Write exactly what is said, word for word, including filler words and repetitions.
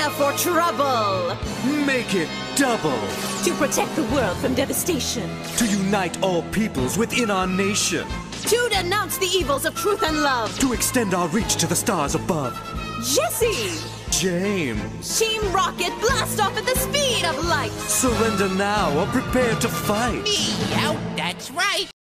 prepare for trouble. Make it double. To protect the world from devastation. To unite all peoples within our nation. To denounce the evils of truth and love. To extend our reach to the stars above. Jesse! James! Team Rocket, blast off at the speed of light! Surrender now or prepare to fight! Me out, that's right!